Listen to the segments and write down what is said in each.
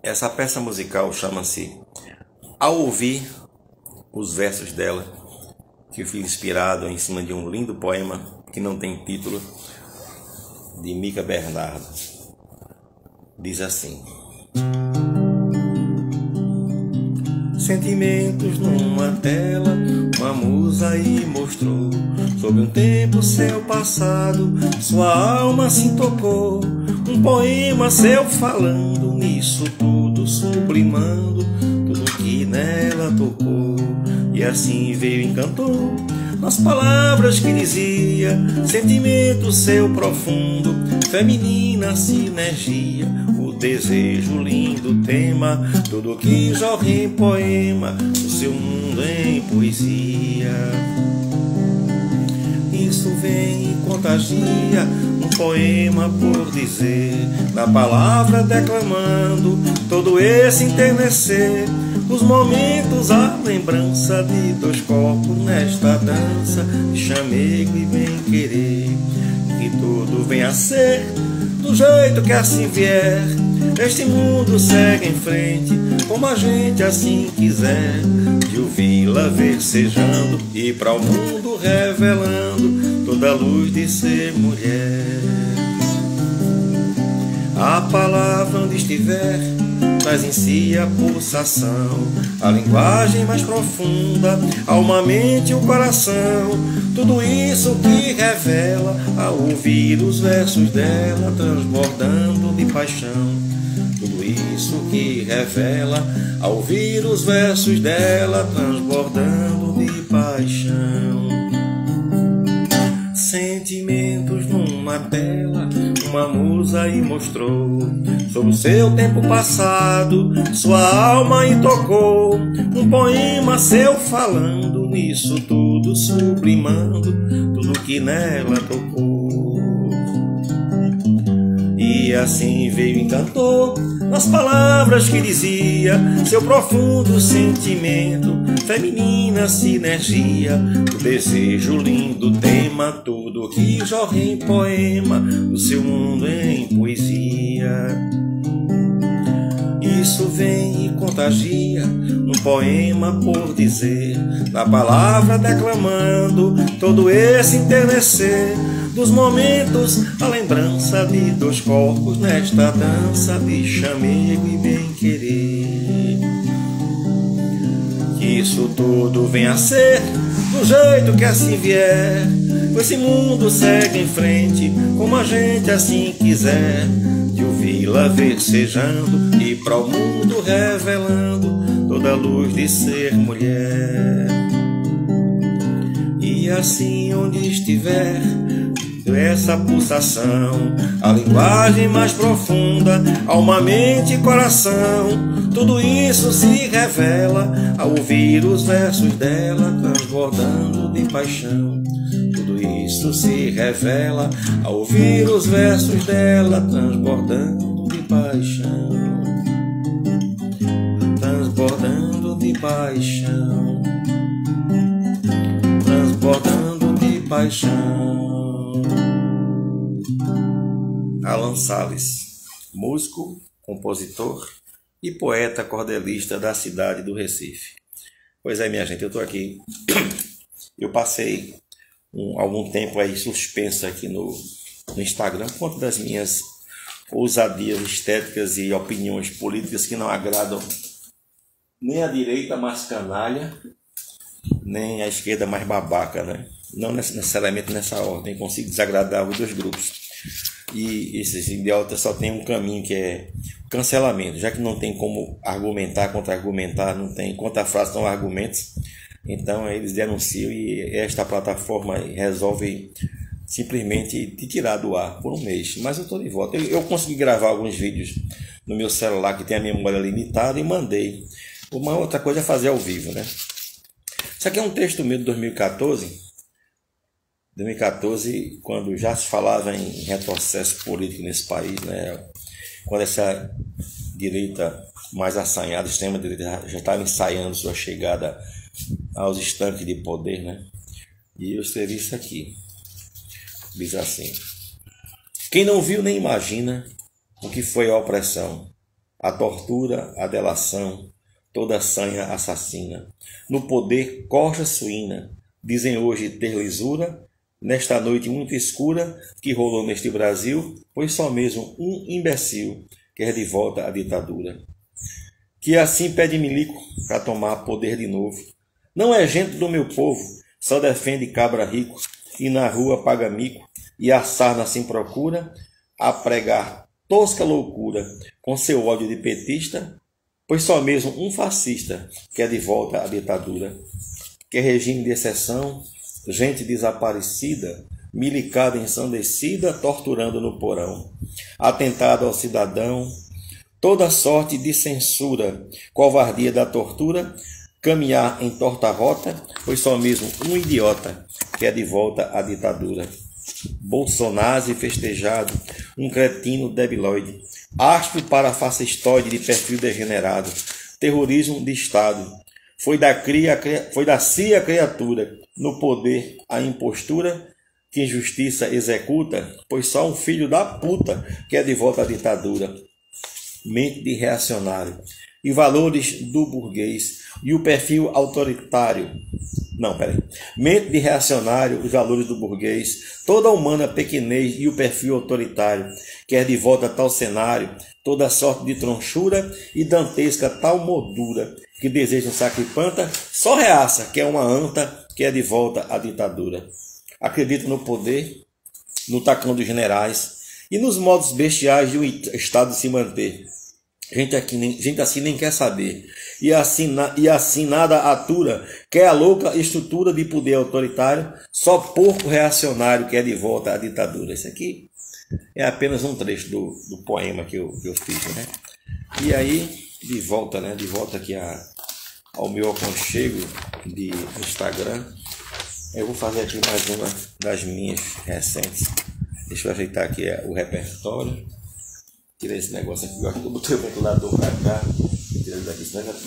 Essa peça musical chama-se Ao Ouvir os Versos dela, que eu fui inspirado em cima de um lindo poema que não tem título, de Mica Bernardo. Diz assim: sentimentos numa tela, uma musa aí mostrou, sobre um tempo seu passado, sua alma se tocou. Um poema seu falando, nisso tudo sublimando, tudo que nela tocou. E assim veio e encantou, nas palavras que dizia, sentimento seu profundo, feminina sinergia, o desejo lindo tema, tudo que jorra em poema, o seu mundo em poesia. Isso vem e contagia, um poema por dizer, na palavra declamando, todo esse enternecer, os momentos, a lembrança de dois corpos nesta dança, de chamego e bem-querer, que tudo venha a ser do jeito que assim vier. Este mundo segue em frente, como a gente assim quiser, de ouvi-la versejando e para o mundo revelando toda a luz de ser mulher. A palavra onde estiver traz em si a pulsação, a linguagem mais profunda, alma, mente e o coração. Tudo isso que revela ao ouvir os versos dela, transbordando de paixão. Tudo isso que revela ao ouvir os versos dela, transbordando de paixão. Sentimentos numa tela, uma musa aí mostrou, sobre o seu tempo passado, sua alma aí tocou. Um poema seu falando, nisso tudo sublimando, tudo que nela tocou. E assim veio e encantou, nas palavras que dizia, seu profundo sentimento, feminina sinergia, o desejo lindo tema, tudo que jorra em poema, o seu mundo em poesia. Isso vem e contagia, um poema por dizer, na palavra declamando, todo esse enternecer, dos momentos, a lembrança de dois corpos nesta dança, de chamego e bem-querer. Que isso tudo venha a ser do jeito que assim vier, esse mundo segue em frente, como a gente assim quiser, de ouvi-la versejando e para o mundo revelando toda a luz de ser mulher. E assim onde estiver essa pulsação, a linguagem mais profunda, alma, mente e coração, tudo isso se revela ao ouvir os versos dela, transbordando de paixão. Tudo isso se revela ao ouvir os versos dela, transbordando de paixão. Transbordando de paixão. Transbordando de paixão. Alan Salles, músico, compositor e poeta cordelista da cidade do Recife. Pois é, minha gente, eu estou aqui. Eu passei algum tempo aí suspenso aqui no Instagram por conta das minhas ousadias estéticas e opiniões políticas que não agradam nem a direita mais canalha, nem a esquerda mais babaca, né? Não necessariamente nessa ordem, consigo desagradar os dois grupos. E esses idiotas só tem um caminho, que é cancelamento, já que não tem como argumentar, contra-argumentar, não tem contra-frase, são argumentos, então eles denunciam e esta plataforma resolve simplesmente te tirar do ar por um mês. Mas eu estou de volta, eu consegui gravar alguns vídeos no meu celular que tem a memória limitada e mandei. Uma outra coisa é fazer ao vivo, né? Isso aqui é um texto meu de 2014, quando já se falava em retrocesso político nesse país, né? Quando essa direita mais assanhada, extrema direita, já estava ensaiando sua chegada aos estanques de poder, né? E eu escrevi isso aqui. Diz assim: quem não viu nem imagina o que foi a opressão, a tortura, a delação, toda sanha assassina. No poder, corja suína, dizem hoje ter lisura, nesta noite muito escura que rolou neste Brasil, pois só mesmo um imbecil quer de volta a ditadura. Que assim pede milico para tomar poder de novo. Não é gente do meu povo, só defende cabra rico, e na rua paga mico, e a sarna assim procura, a pregar tosca loucura com seu ódio de petista, pois só mesmo um fascista quer de volta a ditadura. Que regime de exceção, gente desaparecida, milicada ensandecida, torturando no porão, atentado ao cidadão, toda sorte de censura, covardia da tortura, caminhar em torta rota, pois só mesmo um idiota quer de volta à ditadura. Bolsonaro festejado, um cretino debilóide, astro para fascistoide de perfil degenerado, terrorismo de Estado. Foi da si a criatura, no poder a impostura, que injustiça executa, pois só um filho da puta quer de volta à ditadura. Mente de reacionário, e valores do burguês, e o perfil autoritário. Mente de reacionário, os valores do burguês, toda humana pequenez e o perfil autoritário, quer de volta tal cenário, toda sorte de tronchura e dantesca tal moldura, que deseja um sacripanta, só reaça, que é uma anta, quer de volta à ditadura. Acredita no poder, no tacão dos generais e nos modos bestiais de um Estado se manter. Gente assim nem quer saber. E assim nada atura, quer a louca estrutura de poder autoritário, só porco reacionário quer de volta à ditadura. Esse aqui é apenas um trecho do poema que eu fiz, né? E aí, de volta aqui ao meu aconchego de Instagram, eu vou fazer aqui mais uma das minhas recentes. Deixa eu ajeitar aqui o repertório. Tirei esse negócio aqui, eu acho que eu botei o ventilador pra cá. Tirei daqui, senão já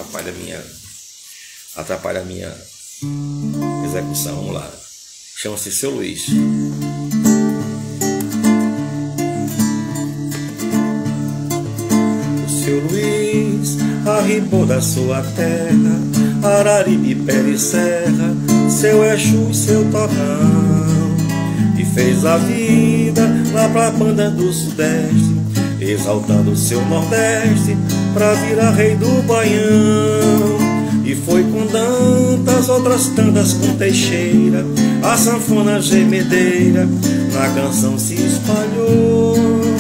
atrapalha a minha execução. Vamos lá. Chama-se Seu Luiz. O Seu Luiz arribou da sua terra, Araripe, Pé e Serra, seu Exu e seu torrão, e fez a vida lá pra banda do Sudeste, exaltando o seu Nordeste pra virar rei do Baião. E foi com tantas outras tantas com Teixeira, a sanfona gemedeira na canção se espalhou.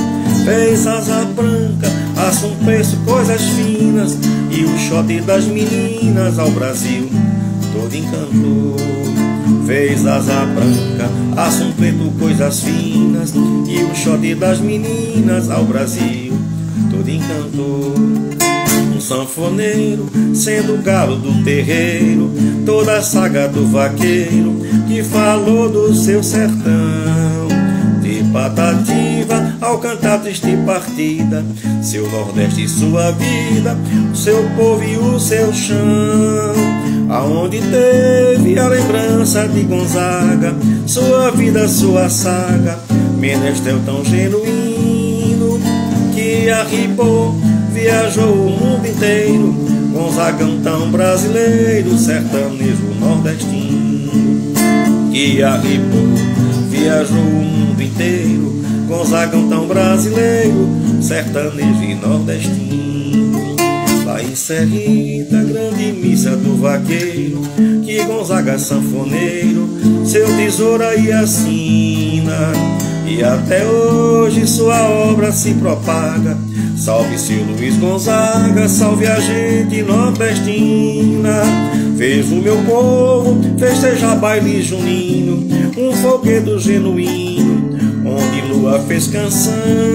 Fez asa branca, assa um preço, coisas finas, e o shot das meninas ao Brasil todo encantou. Fez asa branca, assa um preto, coisas finas, e o shot das meninas ao Brasil todo encantou. Um sanfoneiro, sendo o galo do terreiro, toda a saga do vaqueiro que falou do seu sertão. De Patativa ao cantar triste partida, seu Nordeste e sua vida, o seu povo e o seu chão. Aonde teve a lembrança de Gonzaga, sua vida, sua saga, menestrel tão genuíno que arribou, viajou o mundo inteiro. Gonzagão tão brasileiro, sertanejo nordestino, que arribou, viajou o mundo inteiro. Gonzagão tão brasileiro, sertanejo e nordestino. Lá em Serrita, grande missa do vaqueiro, que Gonzaga sanfoneiro, seu tesouro aí assina. E até hoje sua obra se propaga. Salve seu Luiz Gonzaga, salve a gente nordestina. Fez o meu povo festejar baile junino, um folguedo genuíno, onde lua fez canção.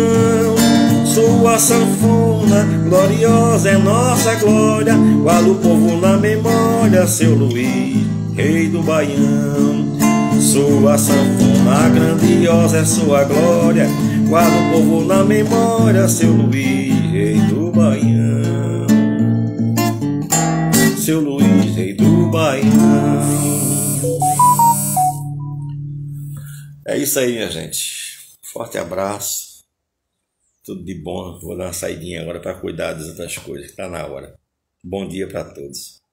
Sua sanfona gloriosa é nossa glória, guarda o povo na memória, seu Luiz, rei do Baião. Sua sanfona grandiosa é sua glória, guarda o povo na memória, seu Luiz, rei do Baião. Seu Luiz, rei do Baião. É isso aí, minha gente. Forte abraço. Tudo de bom. Vou dar uma saidinha agora para cuidar das outras coisas. Está na hora. Bom dia para todos.